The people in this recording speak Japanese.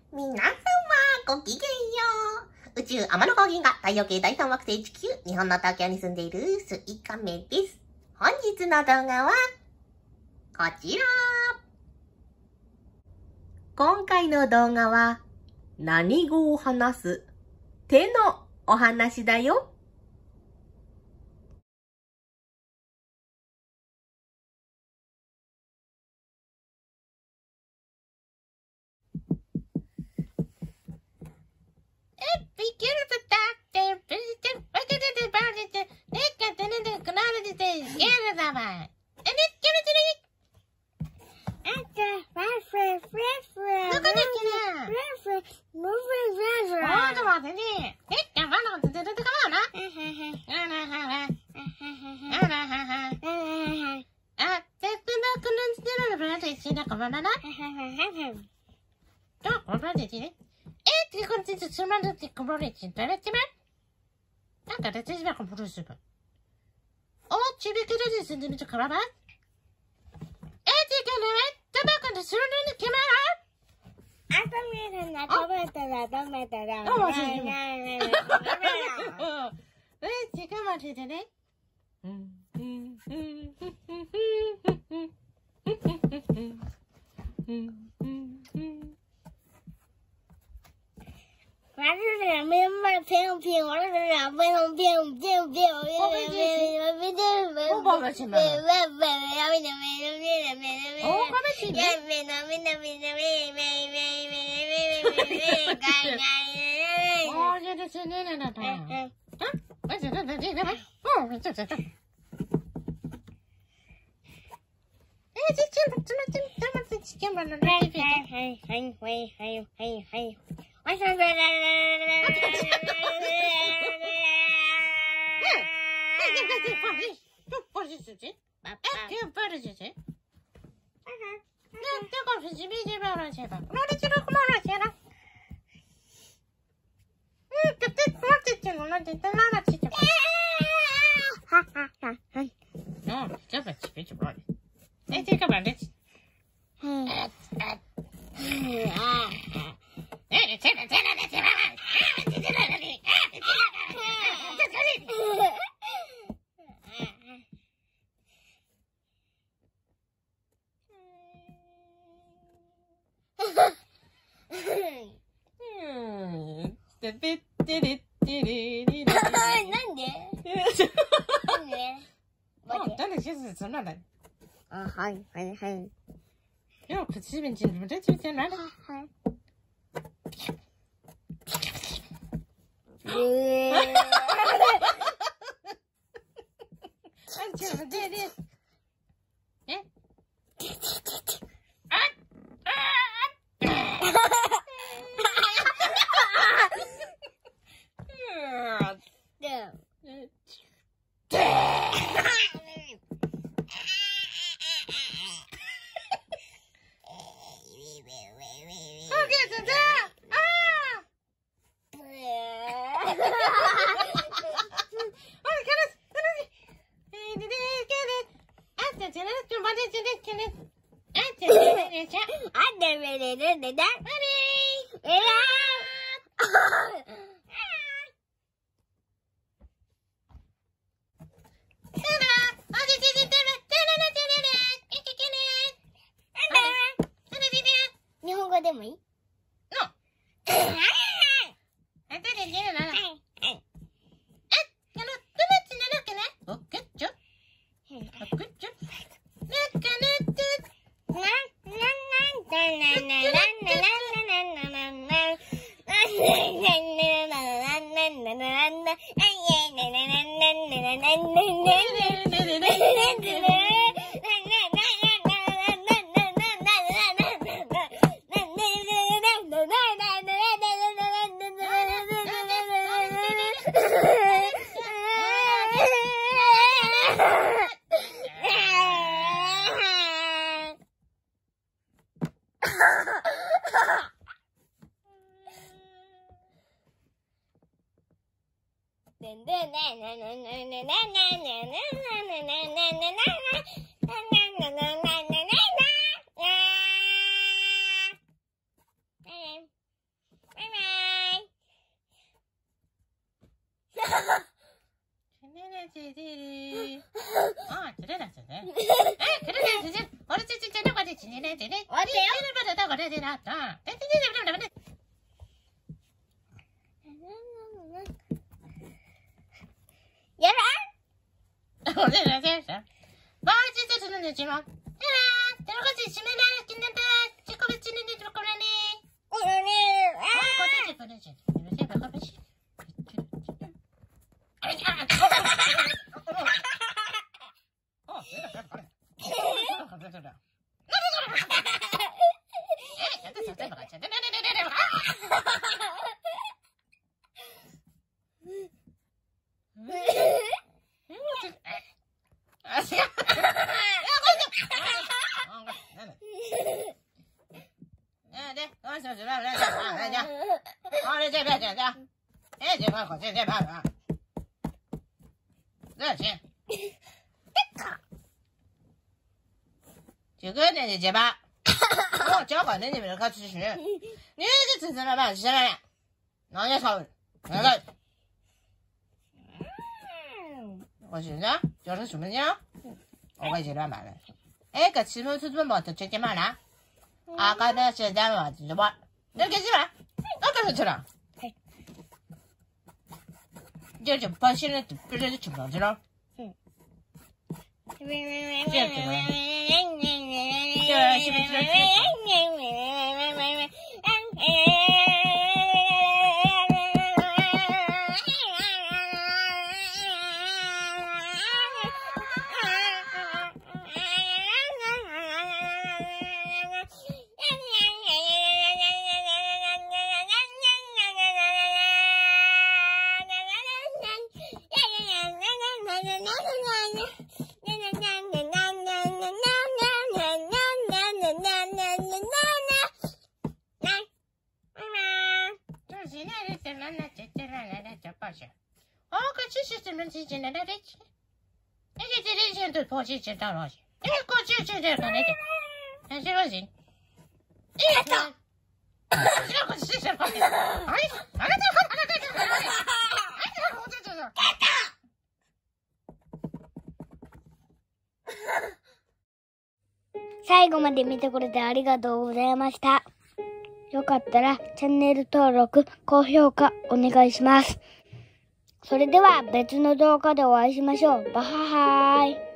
皆さんはごきげんよう。宇宙天の川銀河太陽系第3惑星地球、日本の東京に住んでいるすいかめです。本日の動画はこちら。今回の動画は何語を話す手のお話だよ。 日本語でもいい？ 就跟那结巴，我交管那你们看吃食，你这吃了吧？吃了嘞，哪家烧？哪个？我现在就是什么呢？我给这乱买了。哎，个吃么吃怎么就直接买了？啊，刚才现在嘛，就是我，那给谁了？我刚才吃了。就把现在不是吃不上去了。这样子吗？是不是？ 最後まで見てくれてありがとうございました。よかったらチャンネル登録、高評価お願いします。それでは別の動画でお会いしましょう。バハハーイ。